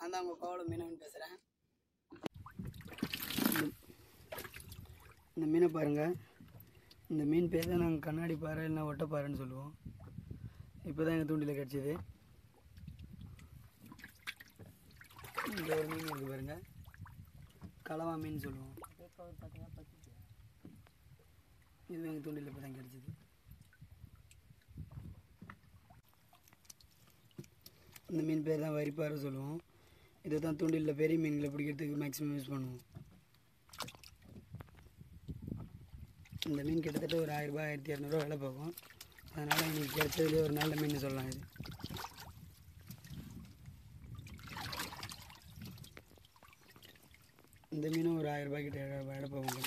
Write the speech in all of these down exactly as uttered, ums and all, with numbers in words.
நான் தான் உங்கள் கோவலம் மீனவன் பேசுகிறேன். இந்த மீனை பாருங்கள். இந்த மீன் பேர் தான் நாங்கள் கண்ணாடி பாறை இல்லைனா ஒட்டப்பாறைன்னு சொல்லுவோம். இப்போ தான் எங்கள் தூண்டில் கிடச்சிது. இந்த ஒரு மீன் இருக்குது பாருங்கள், கலவா மீன் சொல்லுவோம். இது எங்கள் தூண்டில் இப்போ தான் கிடச்சிது. இந்த மீன் பேர் தான் வரிப்பாறை சொல்லுவோம். இதை தான் தூண்டிலில் பெரிய மீன்களை பிடிக்கிறதுக்கு மேக்ஸிமம் யூஸ் பண்ணுவோம். இந்த மீன் கிட்டத்தட்ட ஒரு ஆயிரரூபா ஆயிரத்தி இரநூறுவா விலை போகும். அதனால் எனக்கு கிடைச்சதுலேயே ஒரு நல்ல மீன் சொல்லலாம். இது இந்த மீனும் ஒரு ஆயிரரூபா கிட்ட விலை போகும்.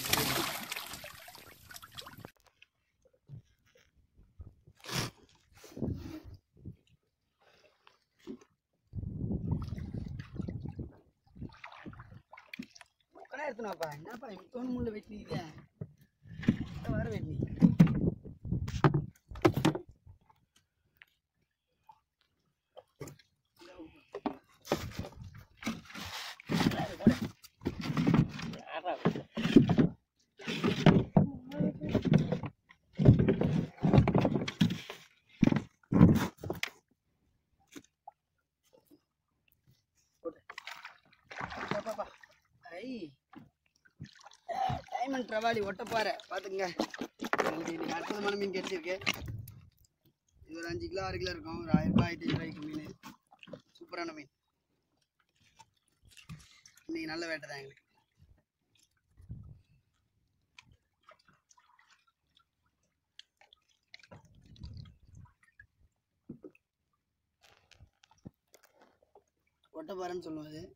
எடுத்துனாப்பா என்னப்பா தோணு முள்ள வெட்டினீங்க வர வெட்டி டைமண்ட் ட்ரவாலி ஒட்டப்பாறை பார்த்துக்குங்க. இன்னைக்கு அற்புதமான மீன் கிடைச்சிருக்கு. இது ஒரு அஞ்சு கிலோ ஆறு கிலோ இருக்கும். ஒரு ஆயிரம் ரூபாய் ஆயிரத்தி ஐநூறு ரூபாய்க்கு மீன். சூப்பரான மீன். இன்னைக்கு நல்ல வேட்டை தான் எங்களுக்கு. ஒட்டப்பாறைன்னு சொல்லுவோம் அது.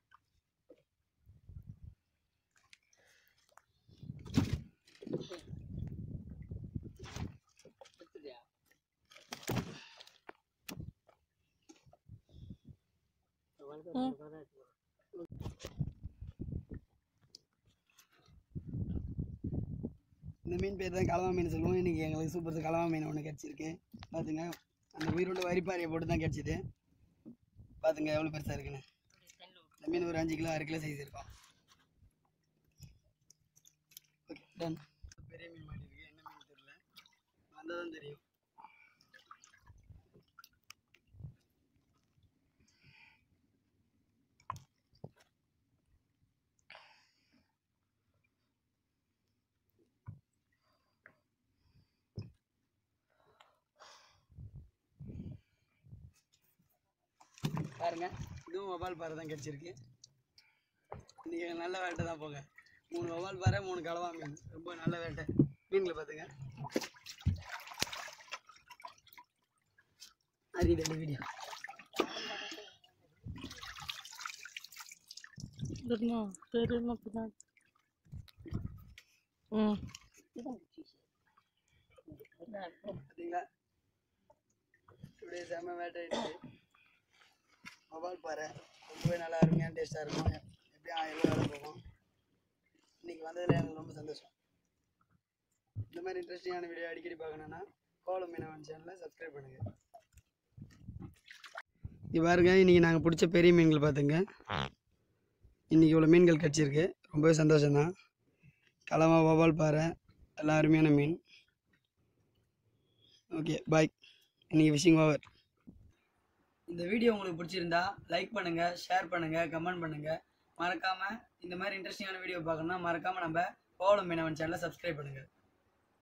இந்த மீன் பேர் தான் கலவா மீன் சொல்லுவோம். இன்னைக்கு எங்களுக்கு சூப்பர் கலவா மீன் ஒன்று கிடச்சிருக்கு. பார்த்துங்க, அந்த உயிரோட வரிப்பாறையை போட்டு தான் கிடச்சிது. பார்த்துங்க எவ்வளோ பெருசாக இருக்குன்னு. இந்த மீன் ஒரு அஞ்சு கிலோ ஆறு கிலோ சைஸ் இருக்கும். Okay done. பெரிய மீன் மாட்டிருக்கு. என்ன மீன் தெரியல, வந்தால் தான் தெரியும். பாருங்க, இதுவும் வவால் பாறை தான் கிடச்சிருக்கு. இன்றைக்கி நல்ல வேட்டை தான் போங்க. மூணு வவால் பாறை மூணு கலவா மீன். ரொம்ப நல்ல வேட்டை. மீன்களை பார்த்துங்க. அறிவியல் வீடியோ பார்த்தீங்களா? இப்படியே செம்ம வேட்டை ஆயிடுச்சு. வவால் பாறை ரொம்பவே நல்லா அருமையான டேஸ்ட்டாக இருக்கும். எப்படியும் ஆயிரம் ரூபா வேலை போகும். இன்றைக்கி வந்ததில் எனக்கு ரொம்ப சந்தோஷம். இந்த மாதிரி இன்ட்ரெஸ்டிங்கான வீடியோ அடிக்கடி பார்க்கணுன்னா கோவலம் மீனவன் சேனலை சப்ஸ்கிரைப் பண்ணுங்கள். இது பாருங்க, இன்றைக்கி நாங்கள் பிடிச்ச பெரிய மீன்கள் பார்த்துங்க. இன்றைக்கி இவ்வளோ மீன்கள் கிடச்சிருக்கு. ரொம்பவே சந்தோஷம்தான். கலவா வவால் பாறை எல்லாம் அருமையான மீன். Okay bye. இன்றைக்கி ஃபிஷிங் ஓவர். இந்த வீடியோ உங்களுக்கு பிடிச்சிருந்தா லைக் பண்ணுங்கள், ஷேர் பண்ணுங்கள், கமெண்ட் பண்ணுங்கள். மறக்காமல் இந்த மாதிரி இன்ட்ரெஸ்டிங்கான வீடியோ பார்க்கணுன்னா மறக்காமல் நம்ம கோவலம் மீனவன் சேனலை சப்ஸ்கிரைப் பண்ணுங்கள்.